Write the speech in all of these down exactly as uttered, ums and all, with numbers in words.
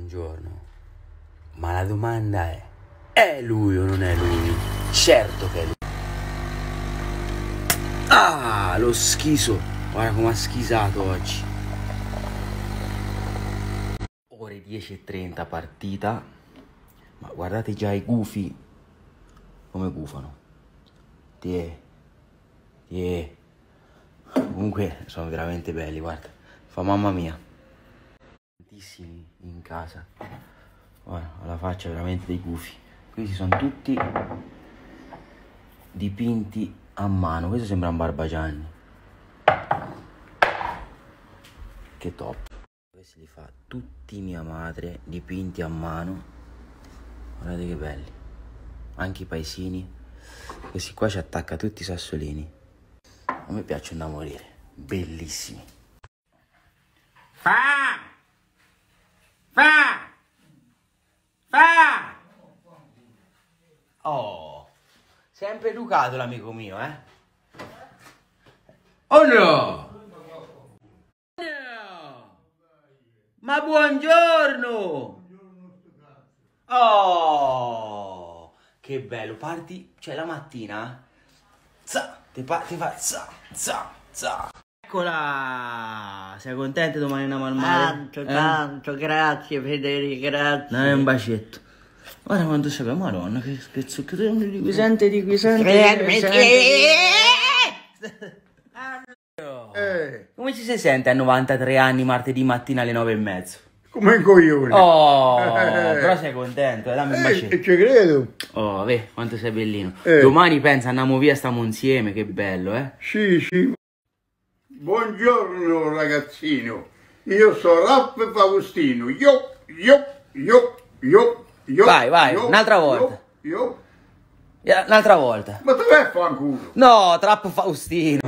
Buongiorno, ma la domanda è, è lui o non è lui? Certo che è lui. Ah, lo schizo, guarda come ha schisato oggi. Ore dieci e trenta partita, ma guardate già i gufi come gufano. Tie, tie. Comunque sono veramente belli, guarda, fa mamma mia. Tantissimi in casa, guarda, alla faccia veramente dei gufi. Questi sono tutti dipinti a mano, questo sembra un Barbagianni. Che top. Questi li fa tutti mia madre, dipinti a mano. Guardate che belli, anche i paesini. Questi qua ci attacca tutti i sassolini. A me piacciono da morire, bellissimi. Fa! Fa! Fa! Oh, sempre educato l'amico mio, eh? Oh no! No! Ma buongiorno! Oh, che bello, parti, cioè la mattina, za, ti, pa, ti fa za, za, za. Eccola! Sei contenta domani andiamo al mare? Tanto, eh? tanto, grazie Federico, grazie. Dai un bacetto. Guarda quanto sei, madonna, che, che zucchero di qui sente, di qui sente, di qui sente. Eh. Come ci si sente a novantatré anni martedì mattina alle nove e mezzo? Come un coglione. Oh, eh. però sei contento, eh? Dammi un Eh, bacetto. ci credo. Oh, vedi quanto sei bellino. Eh. Domani pensa andiamo via, stiamo insieme, che bello, eh? Sì, sì. Buongiorno ragazzino. Io sono Ralph Faustino. Io, io, io, io, io. Vai, vai, io, un'altra volta. Io, io. Eh, Un'altra volta. Ma dov'è fanculo? No, troppo Faustino.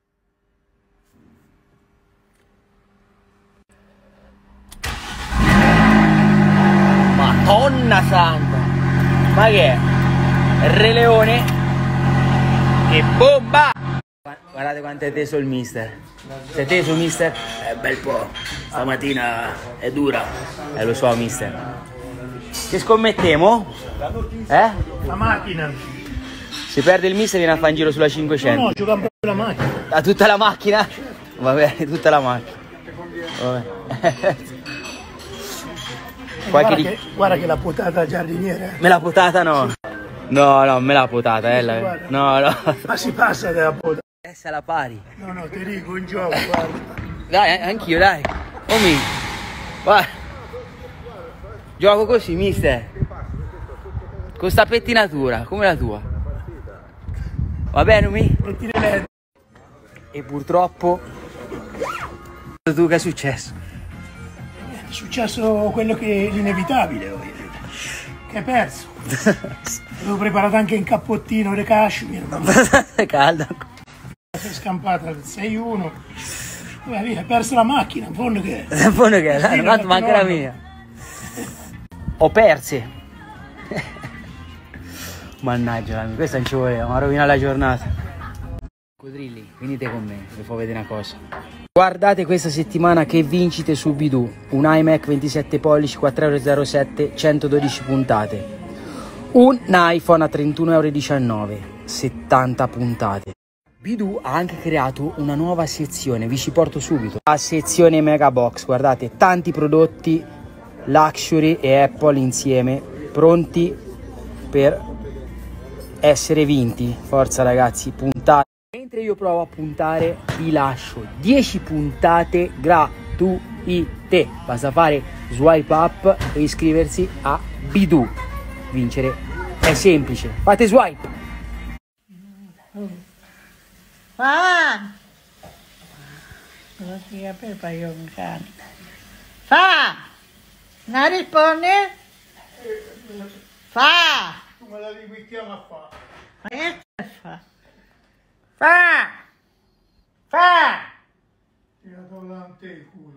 Madonna santa. Ma che è? Re Leone. Che bomba! Guardate quanto è teso il mister. Sei teso mister? È bel po'. Stamattina è dura. Eh lo so mister. Che scommettiamo? Eh? La macchina. Si perde il mister e viene a fare in giro sulla cinquecento. No, no, gioca per la macchina. A tutta la macchina? Va bene, tutta la macchina. Vabbè. Guarda Qualche... che, guarda che la potata giardiniera. Me l'ha potata no? No, no, me l'ha potata, eh. La... No, no. Ma si passa della potata. Essa la pari. No, no, ti dico in gioco, guarda. Dai, anch'io, dai. Oh mi. Vai. Gioco così, mister. Con sta pettinatura, come la tua. Va bene, mi? E ti rivede. E purtroppo... Tu che è successo? È successo quello che è l'inevitabile, voglio dire. Che hai perso. Avevo preparato anche un cappottino di cashmere. È calda. Sei scampata al sei uno. Vai via, hai perso la macchina, in fondo che è. In fondo che è? Sì, Tanto manca la mia. Ho perse. Mannaggia, questa non ci voleva, mi ha rovinato la giornata. Codrilli, venite con me, vi faccio vedere una cosa. Guardate questa settimana che vincite su Bidoo. Un iMac ventisette pollici, quattro euro e zero sette, centododici puntate. Un iPhone a trentuno euro e diciannove, settanta puntate. Bidoo ha anche creato una nuova sezione, vi ci porto subito. La sezione Mega Box, guardate, tanti prodotti Luxury e Apple insieme, pronti per essere vinti. Forza ragazzi, puntate. Mentre io provo a puntare, vi lascio dieci puntate gratuite. Basta fare swipe up e iscriversi a Bidoo. Vincere è semplice, fate swipe. Fa! Non si capiva io un cane. Fa! Non risponde? Fa! Come la rimettiamo a fare? Ma che fa? Fa! Fa! Tirato davanti il culo.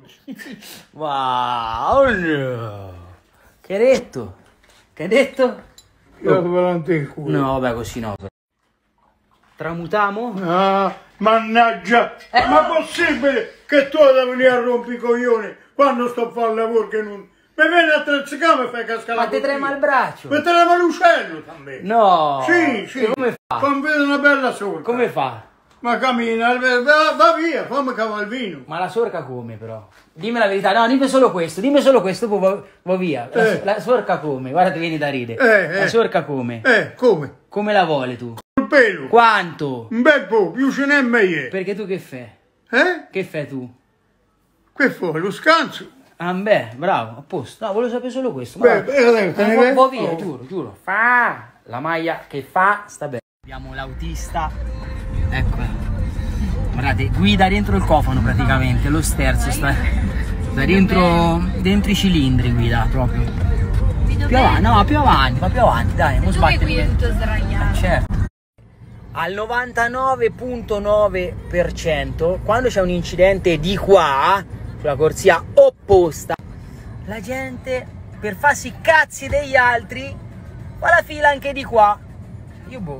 Wow! No. Che hai detto? Che hai detto? Tirato davanti il culo. No, vabbè, così no. Tramutiamo? Ah, mannaggia! Eh. Ma possibile che tu devi venire a rompere i coglioni quando sto a fare il lavoro che non, Mi viene a trezzicare e fai cascare la Ma ti trema il braccio? Mi trema l'uccello también. No! Sì, sì. E come fa? Fammi vedere una bella sorca. Come fa? Ma cammina, va, va via, fammi cavalvino. Ma la sorca come però? Dimmi la verità, no, dimmi solo questo, dimmi solo questo, poi va, va via. La, Eh. la sorca come? Guarda, ti vieni da ridere. Eh, La eh. sorca come? Eh, come? Come la vuole tu? Col pelo. Quanto? Un bel po', più ce n'è meglio. Perché tu che fai? Eh? Che fai tu? Che fuori, lo scanso? Ah, beh, bravo, a posto. No, volevo sapere solo questo. Beh, Ma- beh, te ne Eh, vai? va via, Oh. giuro, giuro. Fa la maglia che fa, sta bene. Abbiamo l'autista, ecco. Guardate, guida dentro il cofano praticamente, lo sterzo sta, sta dentro, dentro i cilindri, guida proprio. Più avanti, no, più avanti, va più avanti, dai, non sbatte. tutto sdraiato. Certo. Al novantanove virgola nove per cento, quando c'è un incidente di qua, sulla corsia opposta, la gente, per farsi i cazzi degli altri, fa la fila anche di qua. Io boh.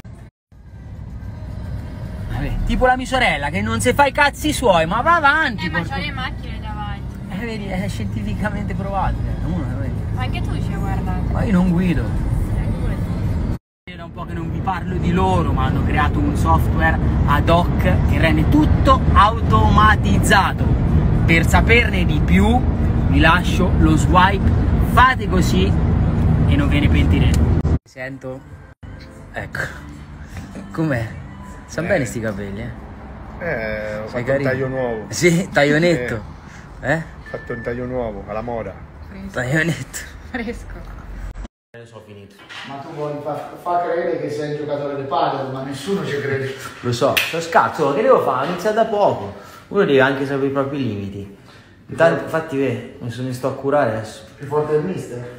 Vabbè, tipo la mia sorella che non si fa i cazzi suoi, ma va avanti. Eh, ma porco- c'ho le macchine davanti. Eh, vedi, è scientificamente provato. eh. Uno, vedi. Anche tu ci hai guardato. Ma io non guido. Da un po' che non vi parlo di loro, ma hanno creato un software ad hoc che rende tutto automatizzato. Per saperne di più vi lascio lo swipe, fate così e non ve ne pentirete. Sento, ecco, com'è? Sono Eh. bene sti capelli, eh? Eh, ho Sei fatto carino. un taglio nuovo. Sì, taglionetto. Eh? Ho fatto un taglio nuovo, alla moda. Taglionetto. Fresco. Adesso ho finito. Ma tu vuoi fa, fa credere che sei un giocatore di padel, ma nessuno ci crede. Lo so, sto scazzo, che devo fare? Ho iniziato da poco. Uno deve anche sapere i propri limiti. Intanto, infatti, vedi, mi sono sto a curare adesso. Più forte del mister?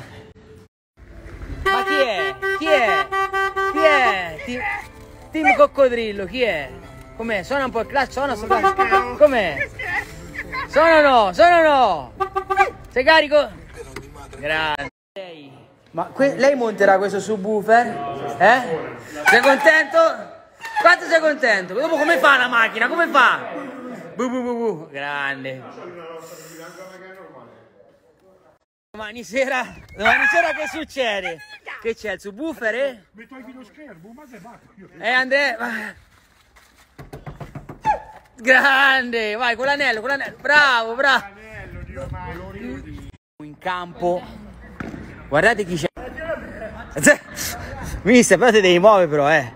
Ma chi è? Chi è? Chi è? Ti... Team Coccodrillo, chi è? Com'è? Suona un po' il clash, suona sto clash. Com'è? Suona o no? Suona o no? Sei carico? Grazie. Ma que- lei monterà questo subwoofer? Eh? Sei contento? Quanto sei contento? Dopo come fa la macchina? Come fa? Bu bu bu bu. Grande. Domani sera, domani sera che succede? Che c'è il subwoofer? Eh? Mi togli lo schermo, ma sei matto. Eh Andrea, vai. Grande, vai con l'anello, con l'anello, bravo, bravo. In campo, guardate chi c'è. Mister, però ti devi muovere però, eh.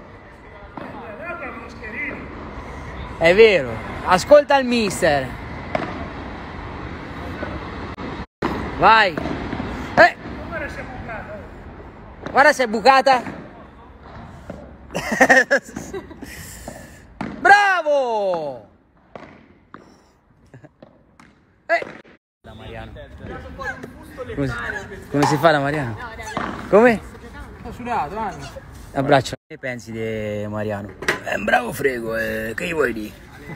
È vero, ascolta il mister. Vai. Eh. Guarda se è bucata. Bravo! Eh. La Mariano. Come si, come si fa la Mariano? Come? Ho sudato, Anni. Abbraccio. Che ne pensi di Mariano? È un bravo frego, eh. Che gli vuoi dire?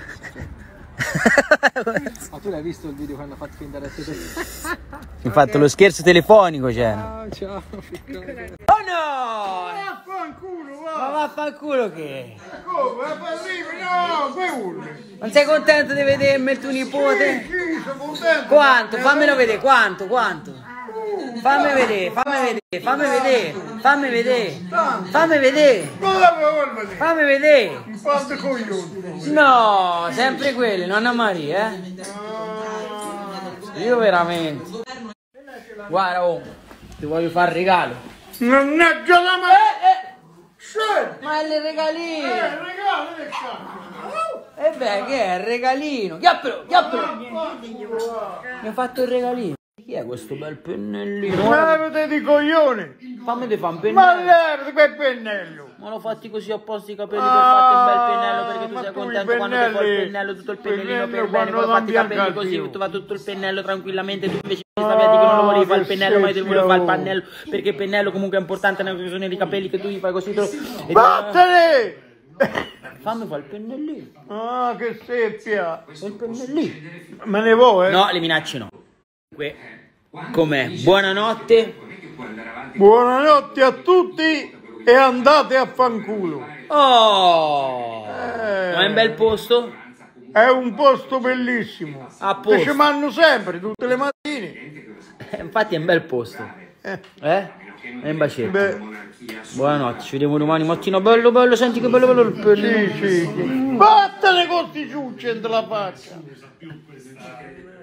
Ma tu l'hai visto il video quando ha fatto finta di essere Ho fatto lo scherzo telefonico, c'era. Ah, ciao. Oh no! Vaffanculo, Ma va! vaffanculo che? Come? Va per lì, no, che urli? Non sei contento di vedermi il tuo nipote? Sì, sono contento. Quanto? Fammelo vedere, quanto? Quanto? Fammi vedere, fammi vedere, fammi vedere, fammi vedere, fammi vedere, Non l'avevo vedere. fammi vedere. Un po' di coglioni. No, sempre quelli, nonna Maria, eh? Io veramente. Guarda, oh, ti voglio fare il regalo. Mannaggia la madre! Scendi! Ma è il regalino. Eh, regalo del cazzo! E beh, che è il regalino? Chiappelo, chiappelo. Mi ha fatto il regalino. Chi è questo bel pennellino? Levate di coglione! Fammi di fare un Ma pennello. levate quel pennello! Ma l'ho fatti così apposta i capelli per farti un bel pennello, perché tu ma sei tu i contento quando ti fai il pennelli- pennello, tutto il pennellino pennello per bene, quando poi fatti i non capelli bianca così, più. tu va tutto il pennello tranquillamente, tu invece mi stavi a dire che non lo volevi fare il che pennello, ma ti volevo fare il secchio. pannello, perché il pennello comunque è importante nella questione dei capelli, che tu gli fai così, tu... e- Vattene! Fammi fare il pennellino, Ah, che seppia! il pennellino. Me ne vuoi, eh? No, le minacce no. Que- Com'è? Buonanotte. Buonanotte a tutti e andate a fanculo. Oh! Eh. Ma è un bel posto? È un posto bellissimo. A posto. Che ci manno sempre, tutte le mattine. Eh, infatti è un bel posto. Eh? E un bacetto. Buonanotte, ci vediamo domani mattina. Bello, bello, senti che bello, bello il pellino. Vattene con sti ciucci dentro la faccia.